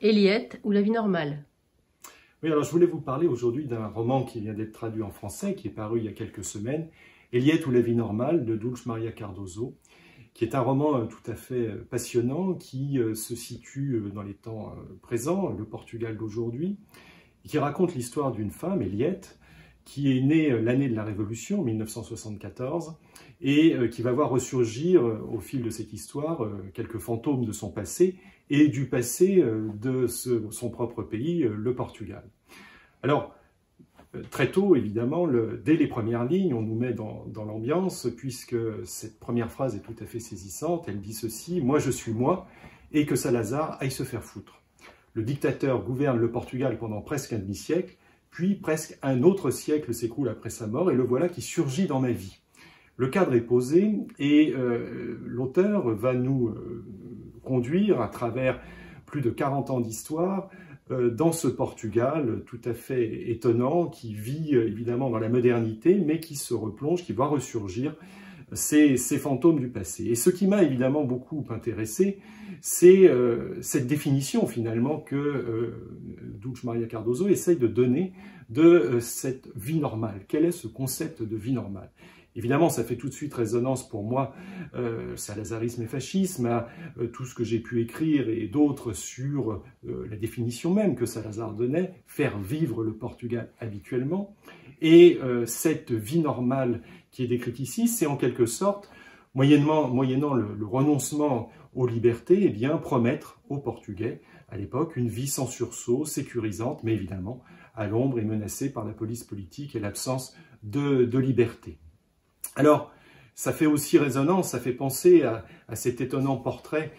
Eliette ou la vie normale? Oui, alors je voulais vous parler aujourd'hui d'un roman qui vient d'être traduit en français, qui est paru il y a quelques semaines, Eliette ou la vie normale de Dulce Maria Cardoso, qui est un roman tout à fait passionnant, qui se situe dans les temps présents, le Portugal d'aujourd'hui, et qui raconte l'histoire d'une femme, Eliette, qui est née l'année de la Révolution, 1974, et qui va voir ressurgir au fil de cette histoire quelques fantômes de son passé et du passé de son propre pays, le Portugal. Alors, très tôt, évidemment, dès les premières lignes, on nous met dans l'ambiance, puisque cette première phrase est tout à fait saisissante. Elle dit ceci: « Moi, je suis moi, et que Salazar aille se faire foutre. » Le dictateur gouverne le Portugal pendant presque un demi-siècle, puis presque un autre siècle s'écoule après sa mort, et le voilà qui surgit dans ma vie. Le cadre est posé, et l'auteur va nous conduire à travers plus de 40 ans d'histoire dans ce Portugal tout à fait étonnant, qui vit évidemment dans la modernité, mais qui se replonge, qui va ressurgir ces fantômes du passé. Et ce qui m'a évidemment beaucoup intéressé, c'est cette définition finalement que Dulce Maria Cardoso essaye de donner de cette vie normale. Quel est ce concept de vie normale ? Évidemment, ça fait tout de suite résonance pour moi, salazarisme et fascisme, à tout ce que j'ai pu écrire et d'autres sur la définition même que Salazar donnait, faire vivre le Portugal habituellement. Et cette vie normale qui est décrite ici, c'est en quelque sorte, moyennant le renoncement aux libertés, eh bien, promettre aux Portugais, à l'époque, une vie sans sursaut, sécurisante, mais évidemment à l'ombre et menacée par la police politique et l'absence de liberté. Alors, ça fait aussi résonance, ça fait penser à cet étonnant portrait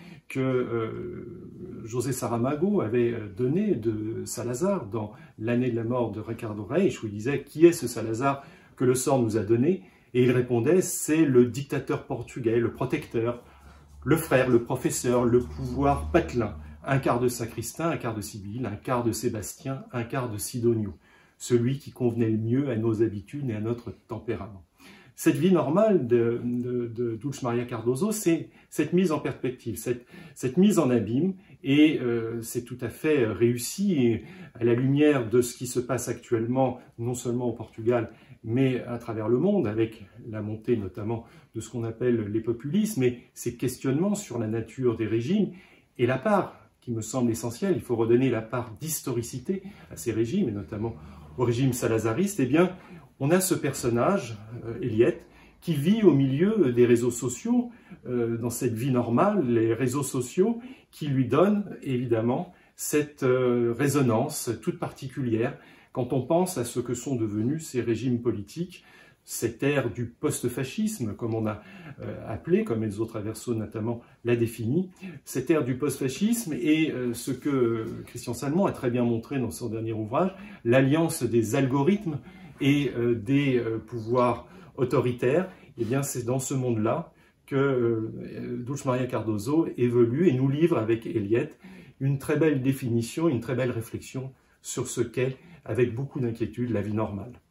que José Saramago avait donné de Salazar dans l'année de la mort de Ricardo Reis, où il disait « Qui est ce Salazar que le sort nous a donné ?» Et il répondait « C'est le dictateur portugais, le protecteur, le frère, le professeur, le pouvoir patelin, un quart de sacristain, un quart de sibylle, un quart de Sébastien, un quart de Sidonio, celui qui convenait le mieux à nos habitudes et à notre tempérament. » Cette vie normale de Dulce Maria Cardoso, c'est cette mise en perspective, cette mise en abîme, et c'est tout à fait réussi, et à la lumière de ce qui se passe actuellement, non seulement au Portugal, mais à travers le monde, avec la montée notamment de ce qu'on appelle les populismes, et ces questionnements sur la nature des régimes, et la part qui me semble essentielle, il faut redonner la part d'historicité à ces régimes, et notamment au régime salazariste. Eh bien, on a ce personnage, Eliette, qui vit au milieu des réseaux sociaux, dans cette vie normale, les réseaux sociaux qui lui donnent évidemment cette résonance toute particulière quand on pense à ce que sont devenus ces régimes politiques, cette ère du post-fascisme, comme on a appelé, comme Enzo Traverso notamment l'a défini, cette ère du post-fascisme et ce que Christian Salmon a très bien montré dans son dernier ouvrage, l'alliance des algorithmes et des pouvoirs autoritaires. Eh bien, c'est dans ce monde-là que Dulce Maria Cardoso évolue et nous livre avec Eliette une très belle définition, une très belle réflexion sur ce qu'est, avec beaucoup d'inquiétude, la vie normale.